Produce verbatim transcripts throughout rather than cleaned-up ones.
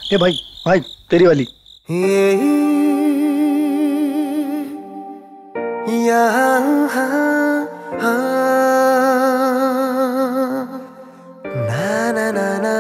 ए भाई भाई तेरी वाली। ना ना ना ना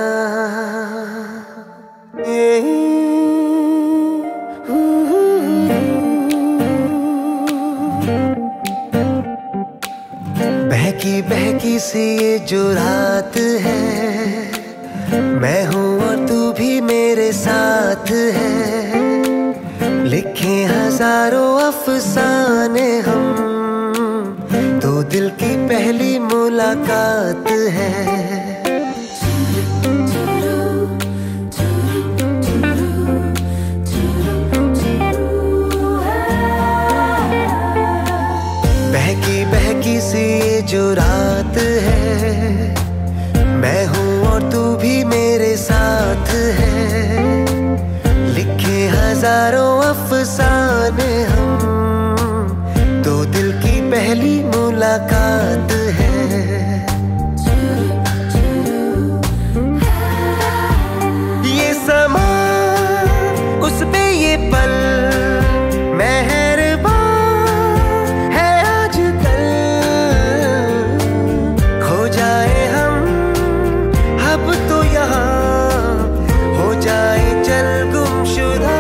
बहकी बहकी सी ये जो रात है, मैं हूँ और तू भी मेरे साथ है। लिखे हजारों अफसाने हम, दो दिल की पहली मुलाकात है। बहकी बहकी सी ये जो रात है, मैं हूँ और तू भी मेरे साथ है। लिखे हजारों अफसाने हम, दो दिल की पहली मुलाकात है। ये समा उस पे ये पल मेहरबान है आजकल। खो जाए हम अब तो यहाँ, हो जाए चल गुमशुदा।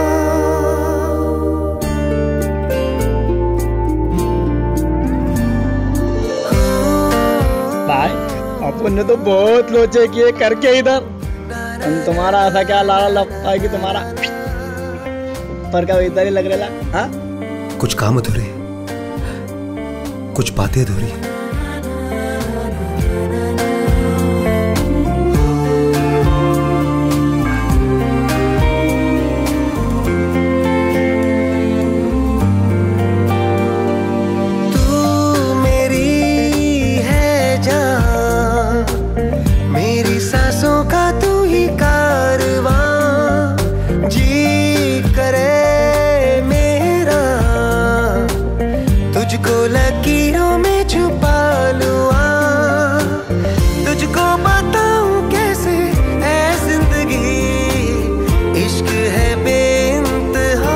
भाई अपन ने तो बहुत लोचे किए करके इधर, तुम्हारा ऐसा क्या लाला लगता है कि तुम्हारा ऊपर का इधर ही लग रहा है। हाँ कुछ काम अधूरे, कुछ बातें अधूरी। तू मेरी है जहां, मेरी सांसों का तू ही कारवां। जी करे मेरा तुझको लकीरों में छुपा लूं। तुझको बताऊं कैसे है जिंदगी, इश्क है बेइंतहा।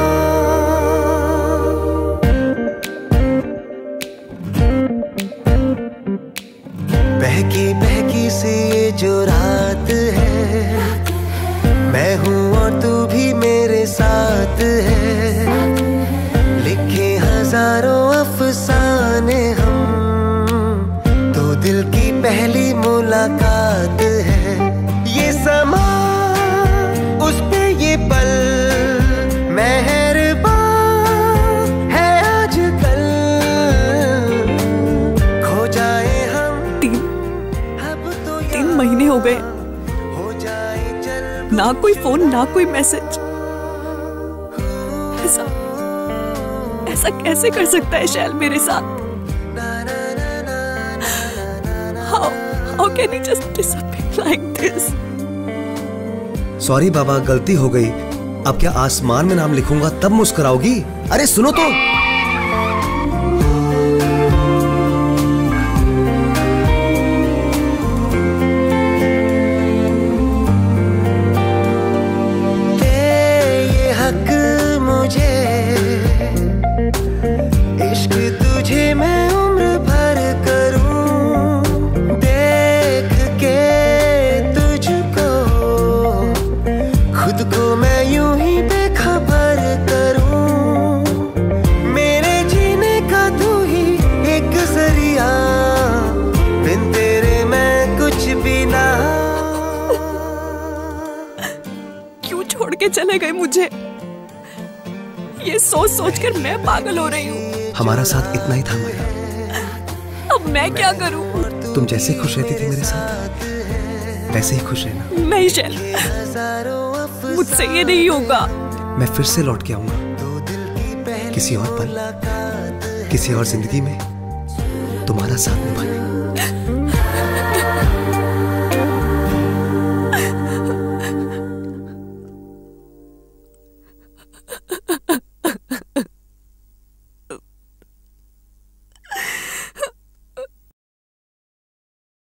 बहकी बहकी सी ये जो रात है, मैं हूँ और तू भी मेरे साथ है। लिखे हजारों अफसाने हम, दो दिल की पहली मुलाकात है। ये समा उस पे ये पल मेहरबान है आजकल। खो जाए हम तीन अब तो तीन महीने हो गए, हो जाए चल। ना कोई फोन ना कोई मैसेज। ऐसा ऐसा कैसे कर सकता है शैल मेरे साथ? How how can he just disappear like this? Sorry बाबा, गलती हो गई। अब क्या आसमान में नाम लिखूंगा तब मुस्कुराओगी? अरे सुनो तो। ये हक मुझे, इश्क तुझे मैं उम्र भर करूं। देख के तुझको खुद को मैं यूं ही बेखबर करूं। मेरे जीने का तू ही एक जरिया, बिन तेरे मैं कुछ भी ना। क्यों छोड़ के चले गए मुझे? ये सोच सोच कर मैं पागल हो रही हूँ। हमारा साथ इतना ही था माया। अब मैं क्या करूँ? तुम जैसे खुश रहती थी मेरे साथ, वैसे ही खुश रहना। नहीं शैल, मुझसे ये नहीं होगा। मैं फिर से लौट के आऊंगा, किसी और पल, किसी और जिंदगी में तुम्हारा साथ निभाने।